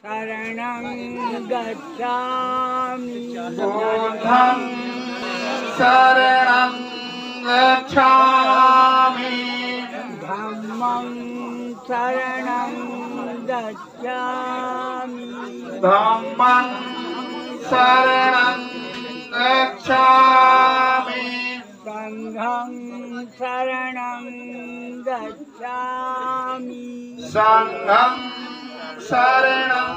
शरणं गच्छामि बुद्धं शरणं गच्छामि धम्मं शरणं गच्छामि धम्मं शरणं गच्छामि संघं शरणं गच्छामि संघं शरणं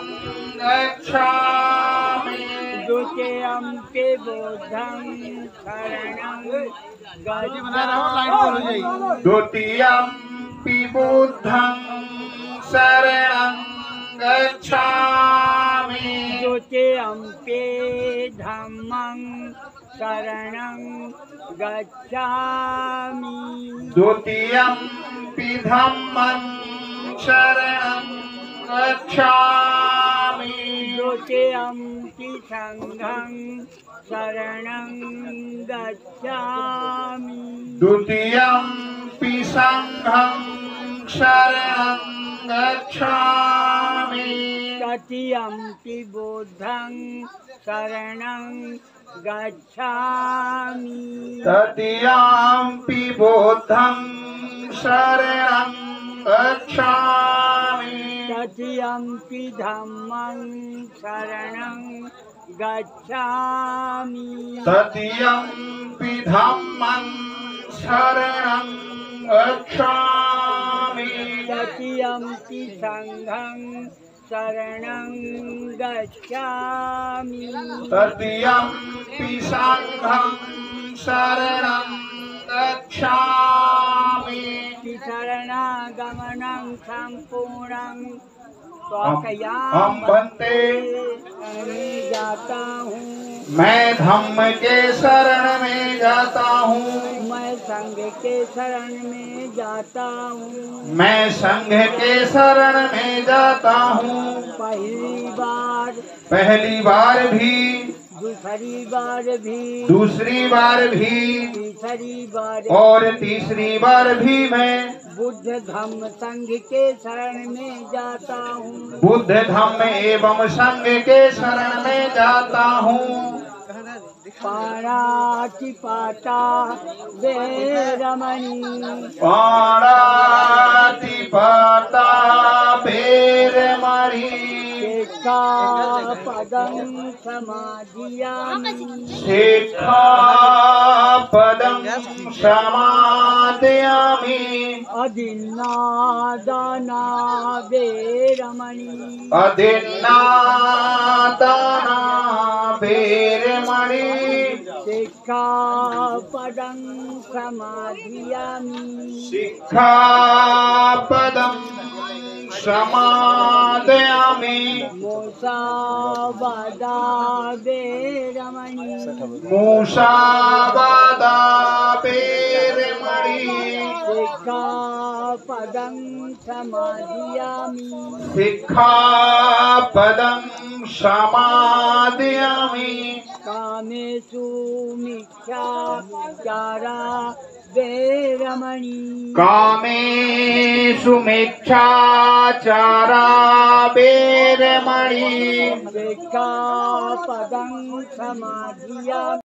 गच्छामि द्वितीयंपि बुद्धं शरणं गच्छामि द्वितीयंपि बुद्धं शरणं गच्छामि द्वितीयंपि धम्मं शरणं गच्छामि द्वितीयंपि धम्मं शरणं गच्छामि द्वितीयंपि संघं शरणं गच्छामि द्वितीयंपि संघं शरणं गच्छामि तृतीयंपि बुद्धं शरणं गच्छामि तृतीयंपि बुद्धं शरणं गच्छामि तृतीयंपि धम्मं शरणं गच्छामि तृतीयंपि धम्मं शरणं गच्छामि तृतीयंपि संघं शरणं गच्छामि तृतीयंपि संघं शरणं गच्छामि शरणागमनं संपूर्णं हम बनते मैं जाता हूँ मैं धम्म के शरण में जाता हूँ मैं संघ के शरण में जाता हूँ मैं संघ के शरण में जाता हूँ पहली बार भी दूसरी बार भी दूसरी बार भी तीसरी बार और तीसरी बार भी मैं बुद्ध धम्म संघ के शरण में जाता हूँ बुद्ध धम्म एवं संघ के शरण में जाता हूँ पाणातिपाता वेरमणि पाणातिपाता वेरमणि शिक्षापदं समाधियामि शिक्षापदं समादयामि अदिन्नादाना वेरमणि अदिन्नादाना वेरमणि शिक्षापदं समाधियामि शिक्षापदं समादयामि मुसावादा वेरमणि मुसावादा वेरमणि शिक्षापदं समाधियामि शिक्षापदं समादयामि कामेषु मिथ्याचारा वेरमणि कामेषु मिथ्याचारा वेरमणि शिक्षापदं समाधियामि